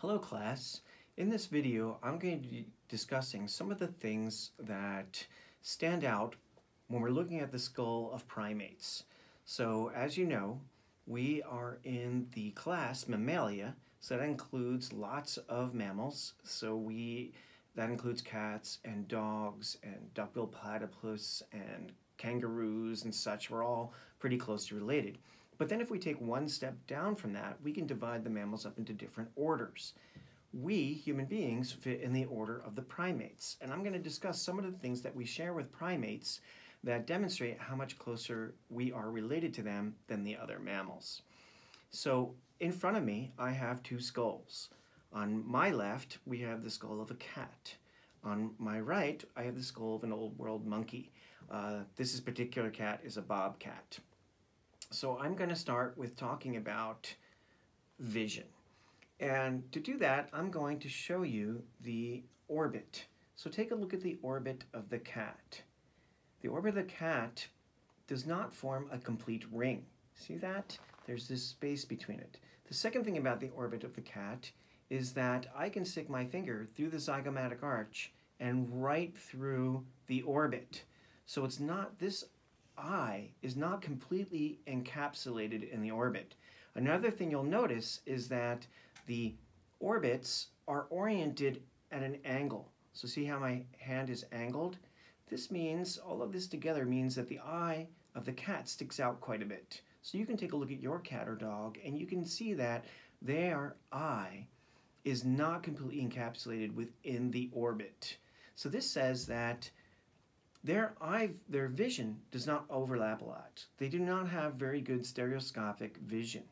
Hello class. In this video I'm going to be discussing some of the things that stand out when we're looking at the skull of primates. So as you know, we are in the class Mammalia, so that includes lots of mammals. That includes cats and dogs and duck-billed platypus and kangaroos and such. We're all pretty closely related. But then if we take one step down from that, we can divide the mammals up into different orders. We, human beings, fit in the order of the primates. And I'm going to discuss some of the things that we share with primates that demonstrate how much closer we are related to them than the other mammals. So in front of me, I have two skulls. On my left, we have the skull of a cat. On my right, I have the skull of an old world monkey. This particular cat is a bobcat. So I'm going to start with talking about vision. And to do that, I'm going to show you the orbit. So take a look at the orbit of the cat. The orbit of the cat does not form a complete ring. See that? There's this space between it. The second thing about the orbit of the cat is that I can stick my finger through the zygomatic arch and right through the orbit. So it's not, this eye is not completely encapsulated in the orbit. Another thing you'll notice is that the orbits are oriented at an angle. So see how my hand is angled? This means, all of this together means that the eye of the cat sticks out quite a bit. So you can take a look at your cat or dog and you can see that their eye is not completely encapsulated within the orbit. So this says that their vision does not overlap a lot. They do not have very good stereoscopic vision.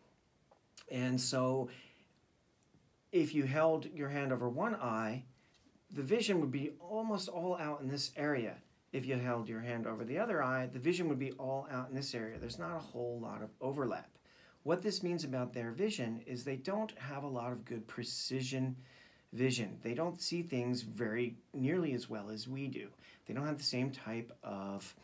And so if you held your hand over one eye, the vision would be almost all out in this area. If you held your hand over the other eye, the vision would be all out in this area. There's not a whole lot of overlap. What this means about their vision is they don't have a lot of good precision vision. They don't see things very nearly as well as we do. They don't have the same type of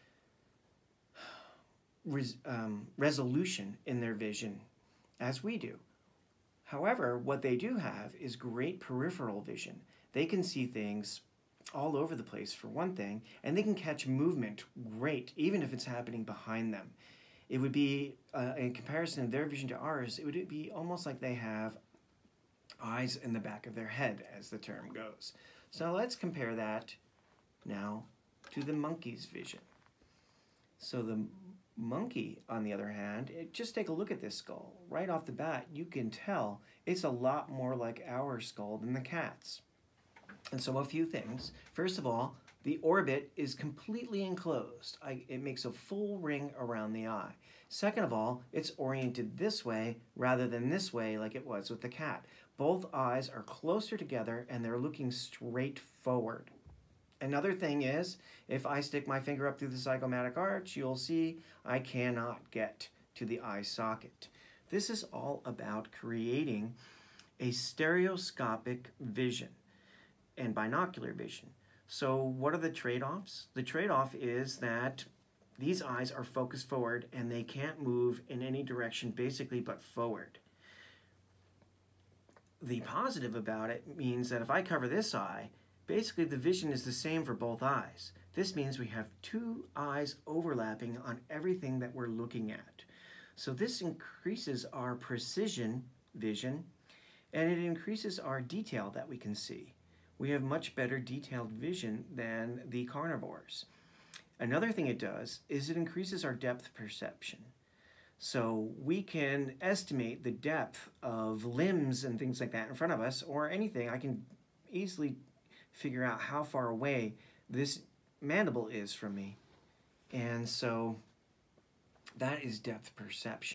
resolution in their vision as we do. However, what they do have is great peripheral vision. They can see things all over the place, for one thing, and they can catch movement great, even if it's happening behind them. It would be, in comparison of their vision to ours, it would be almost like they have eyes in the back of their head, as the term goes. So let's compare that now to the monkey's vision. So the monkey, on the other hand, just take a look at this skull. Right off the bat, you can tell it's a lot more like our skull than the cat's. And so a few things. First of all, the orbit is completely enclosed. It makes a full ring around the eye. Second of all, it's oriented this way rather than this way like it was with the cat. Both eyes are closer together and they're looking straight forward. Another thing is, if I stick my finger up through the zygomatic arch, you'll see I cannot get to the eye socket. This is all about creating a stereoscopic vision and binocular vision. So what are the trade-offs? The trade-off is that these eyes are focused forward and they can't move in any direction basically but forward. The positive about it means that if I cover this eye, basically the vision is the same for both eyes. This means we have two eyes overlapping on everything that we're looking at. So this increases our precision vision and it increases our detail that we can see. We have much better detailed vision than the carnivores. Another thing it does is it increases our depth perception. So we can estimate the depth of limbs and things like that in front of us, or anything. I can easily figure out how far away this mandible is from me. And so that is depth perception.